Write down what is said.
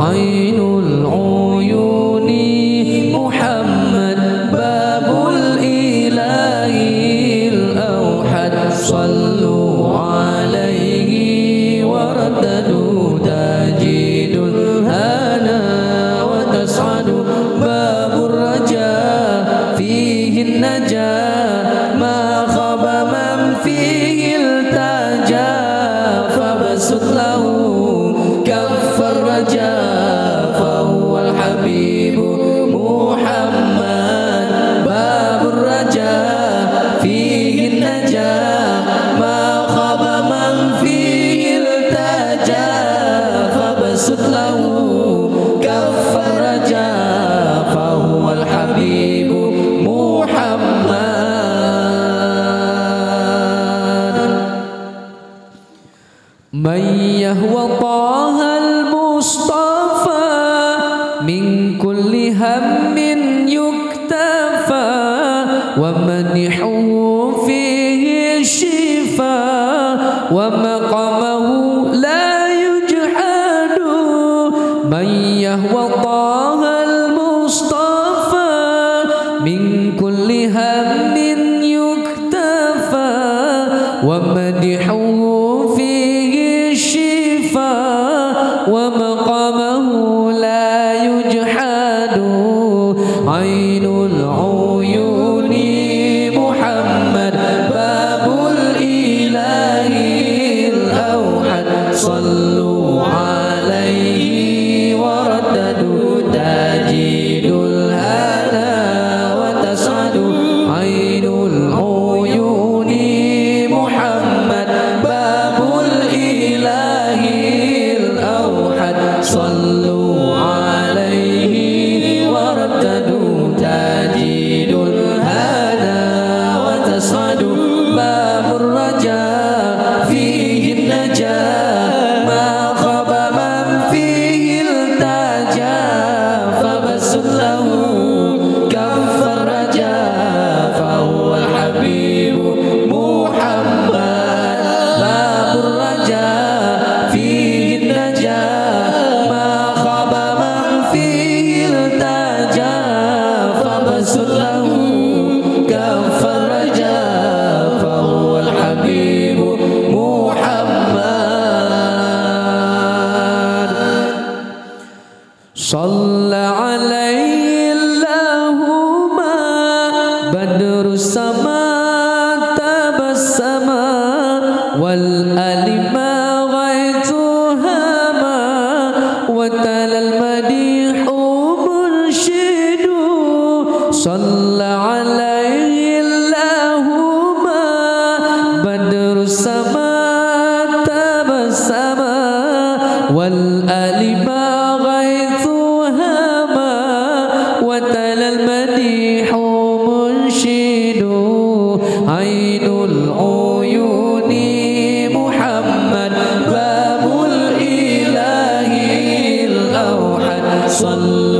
ainul uyuni Muhammad babul ilahil auhad sallu alaihi waradadu tajidul hana wa tas'adu babur raja fihi najah ma khaba man fihi iltaja fabsut lahu kaffar raja fahuwal habibu Muhammad babur raja fihi najah ma khaba man fihi iltaja fabsut lahu kaffar raja fahuwal habibu Muhammad. Man yahwa tahal mustafa min kulli hammin yuktafa wa manihu fihi shifa wa maqamahu la yujhadu. Man yahwa tahal mustafa min kulli hammin yuktafa wa manihu fihi shifa wa maqamahu la yujhadu. Ainul uyuni Muhammad babul ilahil auhad sallu alaihi waradadu tajidul hana wa tas'adu. Ainul uyuni Muhammad babul ilahil auhad sallu alaihi waradadu tajidul hana wa tas'adu babur raja fihi najah ma khaba man fihi iltaja fabsut lahu kaffar raja fahuwal habibu Muhammad babur raja fihi najah ma khaba man fihi iltaja fabsut lahu kaffar raja fahuwal habibu Muhammad. Shalla alaihi Allahumma badrus sama tabassama wal alima ghaituhama wa talal madihu murshidu. Shalla alaihi Allahumma badrus sama tabassama wal alima ghaituhama wa talal madihu murshidu. Ainul uyuni Muhammad babul ilahil auhad sallu